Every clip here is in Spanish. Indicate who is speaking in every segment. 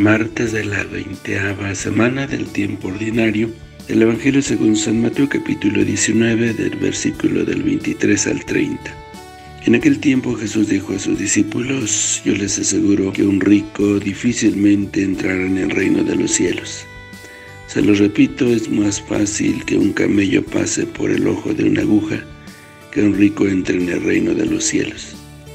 Speaker 1: Martes de la 20ª semana del tiempo ordinario del Evangelio según San Mateo, capítulo 19, del versículo del 23 al 30. En aquel tiempo Jesús dijo a sus discípulos: yo les aseguro que un rico difícilmente entrará en el reino de los cielos. Se lo repito, es más fácil que un camello pase por el ojo de una aguja que un rico entre en el reino de los cielos.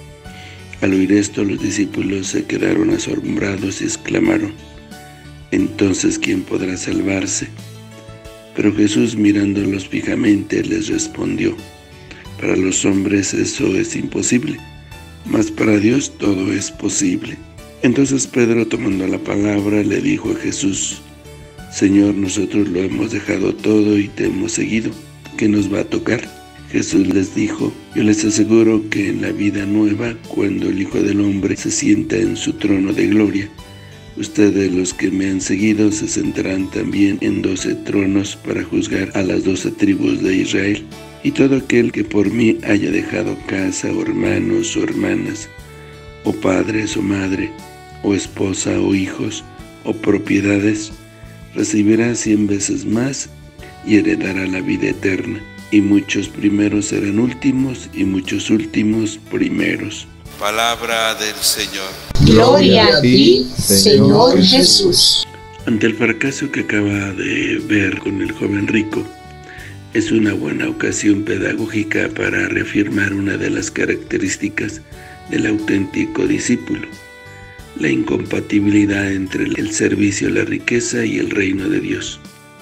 Speaker 1: Al oír esto, los discípulos se quedaron asombrados y exclamaron: ¿entonces quién podrá salvarse? Pero Jesús, mirándolos fijamente, les respondió: para los hombres eso es imposible, mas para Dios todo es posible. Entonces Pedro, tomando la palabra, le dijo a Jesús: Señor, nosotros lo hemos dejado todo y te hemos seguido. ¿Qué nos va a tocar? Jesús les dijo: yo les aseguro que en la vida nueva, cuando el Hijo del Hombre se sienta en su trono de gloria, ustedes, los que me han seguido, se sentarán también en 12 tronos para juzgar a las 12 tribus de Israel. Y todo aquel que por mí haya dejado casa, o hermanos, o hermanas, o padres, o madre, o esposa, o hijos, o propiedades, recibirá 100 veces más y heredará la vida eterna. Y muchos primeros serán últimos, y muchos últimos primeros.
Speaker 2: Palabra del Señor.
Speaker 3: Gloria a ti, Señor Jesús.
Speaker 1: Ante el fracaso que acaba de ver con el joven rico, es una buena ocasión pedagógica para reafirmar una de las características del auténtico discípulo: la incompatibilidad entre el servicio a la riqueza y el reino de Dios.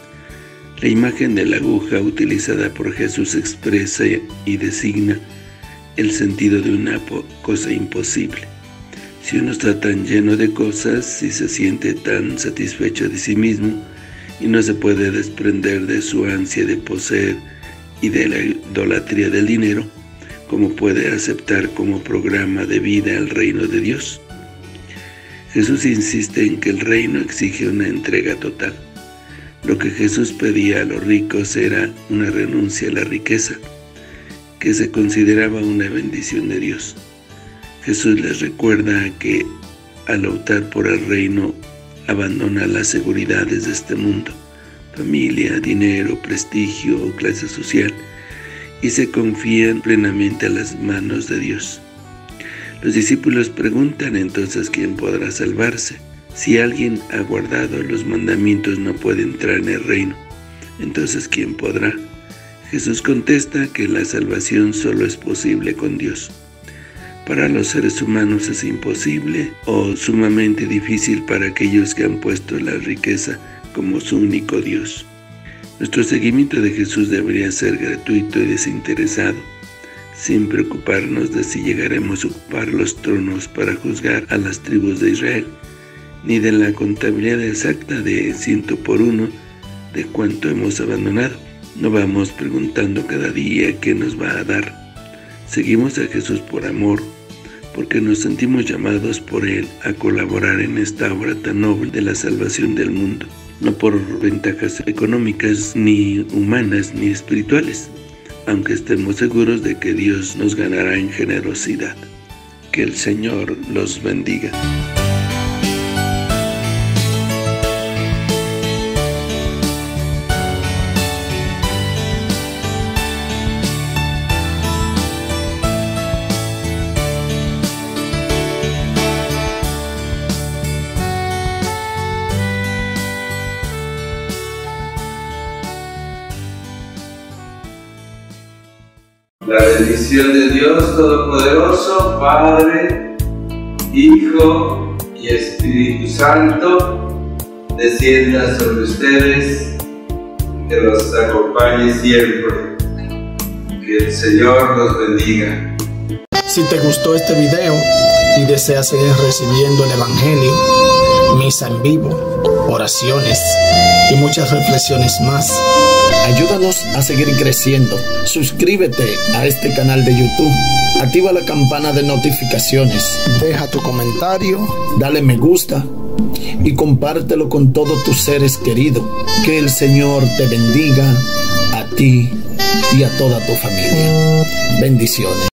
Speaker 1: La imagen de la aguja utilizada por Jesús expresa y designa el sentido de una cosa imposible. Si uno está tan lleno de cosas, si se siente tan satisfecho de sí mismo y no se puede desprender de su ansia de poseer y de la idolatría del dinero, ¿cómo puede aceptar como programa de vida el reino de Dios? Jesús insiste en que el reino exige una entrega total. Lo que Jesús pedía a los ricos era una renuncia a la riqueza, que se consideraba una bendición de Dios. Jesús les recuerda que al optar por el reino, abandona las seguridades de este mundo, familia, dinero, prestigio o clase social, y se confían plenamente a las manos de Dios. Los discípulos preguntan entonces quién podrá salvarse. Si alguien ha guardado los mandamientos no puede entrar en el reino. Entonces, ¿quién podrá? Jesús contesta que la salvación solo es posible con Dios. Para los seres humanos es imposible o sumamente difícil para aquellos que han puesto la riqueza como su único Dios. Nuestro seguimiento de Jesús debería ser gratuito y desinteresado, sin preocuparnos de si llegaremos a ocupar los tronos para juzgar a las tribus de Israel, ni de la contabilidad exacta de 100 por 1 de cuánto hemos abandonado. No vamos preguntando cada día qué nos va a dar. Seguimos a Jesús por amor, porque nos sentimos llamados por Él a colaborar en esta obra tan noble de la salvación del mundo, no por ventajas económicas, ni humanas, ni espirituales, aunque estemos seguros de que Dios nos ganará en generosidad. Que el Señor los bendiga.
Speaker 2: La bendición de Dios Todopoderoso, Padre, Hijo y Espíritu Santo, descienda sobre ustedes, que los acompañe siempre. Que el Señor los bendiga.
Speaker 4: Si te gustó este video y deseas seguir recibiendo el Evangelio, misa en vivo, oraciones y muchas reflexiones más, ayúdanos a seguir creciendo. Suscríbete a este canal de YouTube, activa la campana de notificaciones, deja tu comentario, dale me gusta y compártelo con todos tus seres queridos. Que el Señor te bendiga a ti y a toda tu familia. Bendiciones.